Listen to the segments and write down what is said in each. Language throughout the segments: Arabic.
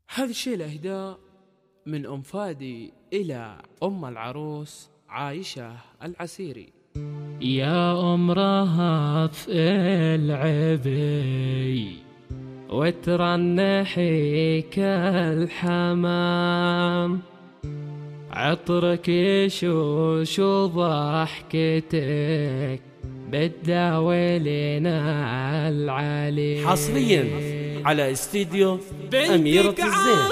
هذا الشيء الأهداء من أم فادي إلى أم العروس عايشة العسيري. يا أم رهف العبي وترنحي كالحمام، عطرك يشوش وضحكتك بتداوي لنا العلي. حصريا على استديو أميرة الزين.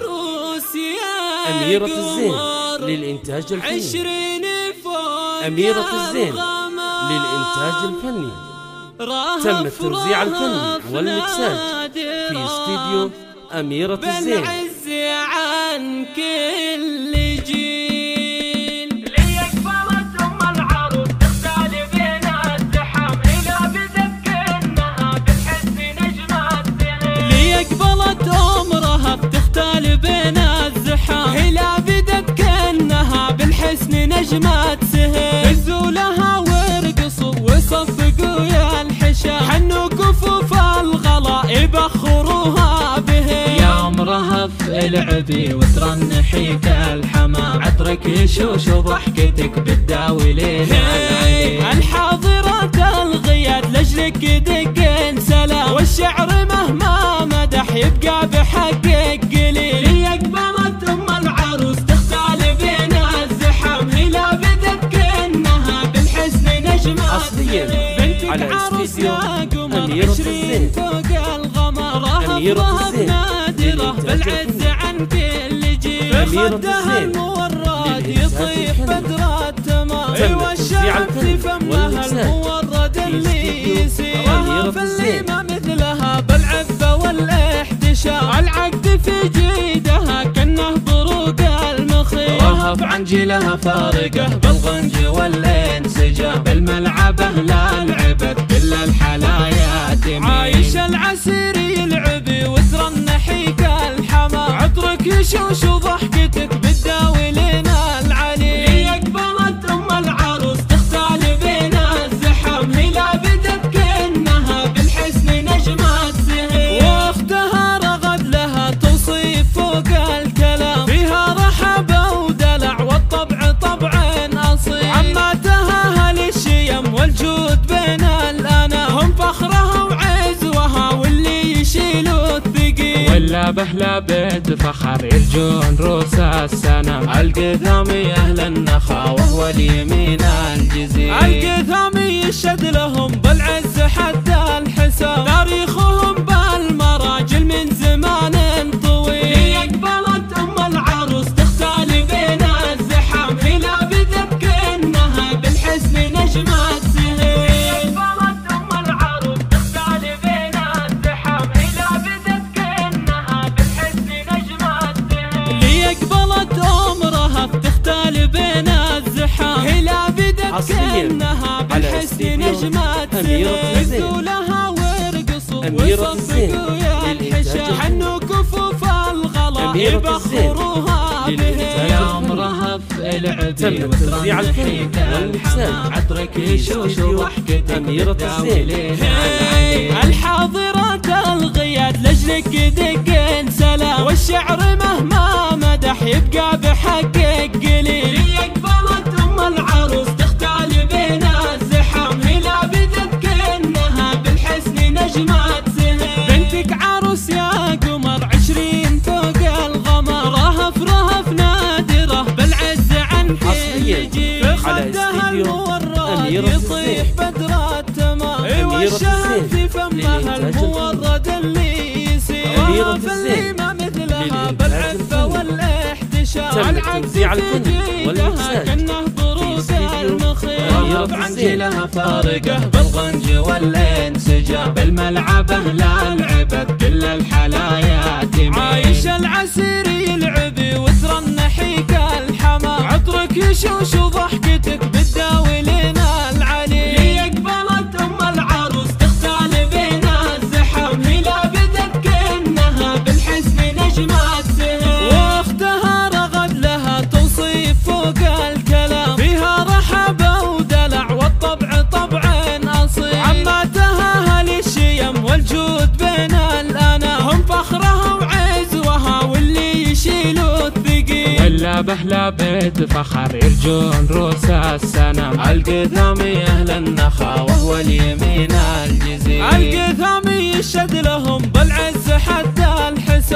أميرة الزين للإنتاج الفني. أميرة الزين للإنتاج الفني. تم التوزيع الفني والمكساج في استديو أميرة الزين. بالعز عن كل جيل ليقبلت أم العروس تختالي بين الزحام إلى بذكرنها بالحزن نجمات سهيل. ليقبلت أم رهف تختالي بين الزحام إلى بذكرنها بالحسن نجمات سهيل. هزوا لها وارقصوا وصفقوا يا الحشام، حنوا كفوف الغلا يبخروها به. يا أم رهف العبي وترنحي كالحمام، عطرك يشوش وضحكتك بتداوي لينا العلي. الحاضرات الغياد لجلك يدقن سلام، والشعر مهما مدح يبقى بحقك قليل. ليقبلت أم العروس تختالي بين الزحام إلى بذكرنها بالحسن نجمات. حصريا على استديو أميرة الزين. أميرة الزين بالعز عن كل جيل. خدها المورد يطيح بدر التمام، والشمس فمها المورد اللي يسير. رهف اللي ما مثلها بالعفة والاحتشام، العقد في جيدها كأنه بروق المخير. رهف عن جيلها فارقه بالغنج والانسجام، بالملعبه لا لعبت كل الحلايا تميل. عايشة العسيري العبي وترنحي كالحمام، عطرك يشوش وضحكتك بتداوي لنا العلي. ليقبلت أم العروس تختالي بين الزحام إلى بذكرنها بالحسن نجمات سهيل. واختها رغد لها توصيف فوق الكلام، فيها رحبة ودلع والطبع طبع أصيل. عماتها هالشيم والجود بين الأنام، هم فخرها وعزوها واللي يشيلوا الثقيل. ولا بهلا بيت فخر يرجون روس السنام، القثامي أهل النخا وهو اليمين الجزيل. القثامي يشهد لهم بالعز حتى الحسام، تاريخهم بالمراجل من زمان طويل. ليقبلت أم العروس تختالي بين الزحام إلى بذكرنها بالحسن نجمات سهيل. ليقبلت أم العروس تختالي بين الزحام إلى بذكرنها بالحزن نجمات سهيل. ليقبلت أم رهف تختالي بين الزحام إلى بذكرنها بالحسن نجمات سهيل. هزوا لها وارقصوا وصفقوا يا الحشام، حنوا كفوف الغلا يبخروها به. يا أم رهف العبي وترنحي كالحمام، عطرك يشوش وضحكتك بتداوي لنا العلي. الحاضرات الغياد لجلك يدقن سلام، والشعر مهما مدح يبقى بحقك قليل. ليقبلت أم العروس تختالي بين الزحام إلى بذكرنها بالحسن نجمات سهيل. بنتك عروس يا قمر 20 فوق الغمر، رهف رهف نادرة بالعز عن كل جيل. خدها المورد يطيح بدر التمام، والشهد في فمها المورد اللي يسير. رهف اللي ما مثلها بالعفة والاحتشام، العقد في جيدها كأنه بروق المخير. رهف عن جيلها فارقه بالغنج والانسجام، بالملعبه لا لعبت كل الحلايا تميل. عايشة العسيري العبي وترنحي كالحمام، عطرك يشوش وضحكتك بتداوي لنا العلي. ليقبلت أم العروس تختالي بين الزحام إلى بذكرنها بالحسن نجمات سهيل. واختها رغد لها توصيف فوق الكلام، فيها رحبة ودلع والطبع طبع أصيل. عماتها هالشيم والجود بين الأنام، هم فخرها وعزوها واللي بأهل بيت فخر يرجون روس السنم. القثامي أهل النخا وهو اليمين الجزيل. القثامي يشهد لهم بالعز حتى الحسين.